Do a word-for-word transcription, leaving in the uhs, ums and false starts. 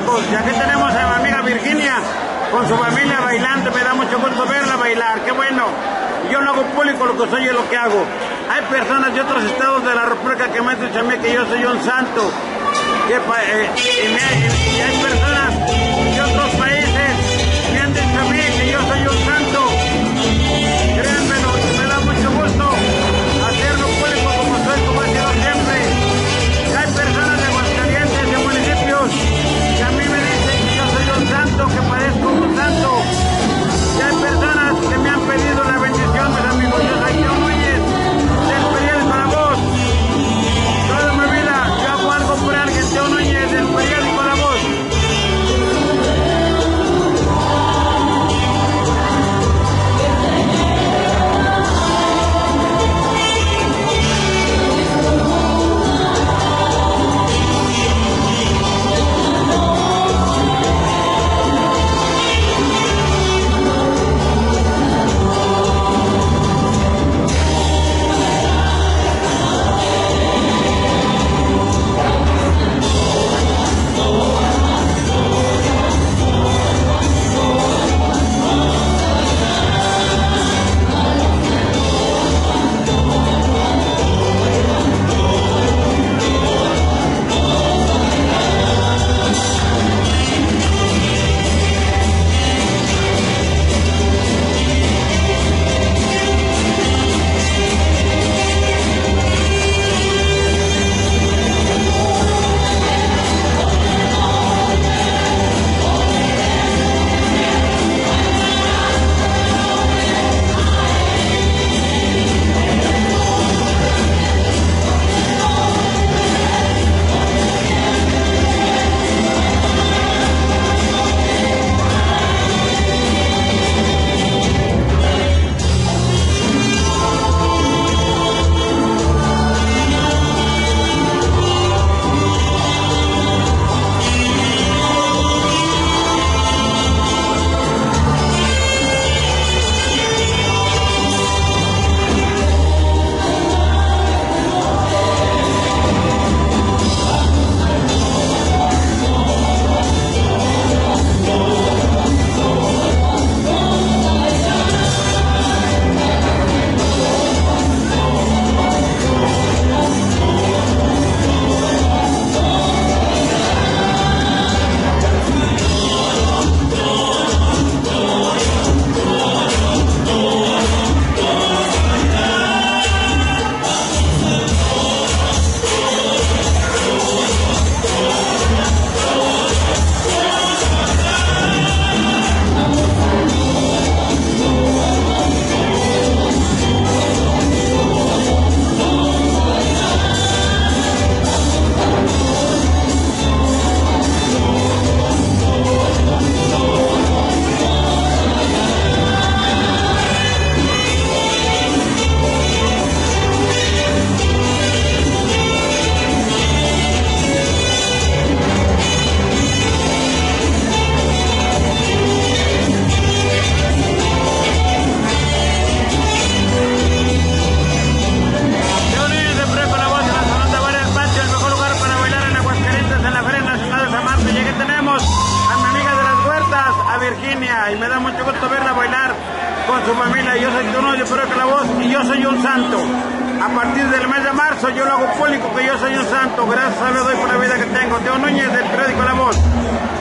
políticos. Y aquí tenemos a mi amiga Virginia con su familia bailando. Me da mucho gusto verla bailar. Qué bueno. Yo no hago público lo que soy y lo que hago. Hay personas de otros estados de la República que me han dicho a mí que yo soy un santo. Que, eh, y, me, y, y hay personas de otros países que me han dicho a mí que yo soy un santo. Créanmelo, me da mucho gusto hacerlo público como soy, como he sido siempre. Y hay personas de Aguascalientes, de municipios, que a mí me dicen que yo soy un santo, que parezco un santo. Y hay personas que me han pedido la bendición, mis amigos. Yo soy Teo Núñez, del periódico La Voz. Toda mi vida yo hago algo por alguien, Teo Núñez, del periódico La Voz. Virginia, y me da mucho gusto verla bailar con su familia. Yo soy Teo Núñez, pero que La Voz, y yo soy un santo. A partir del mes de marzo yo lo hago público que yo soy un santo. Gracias a Dios doy por la vida que tengo. Teo Núñez, del periódico La Voz.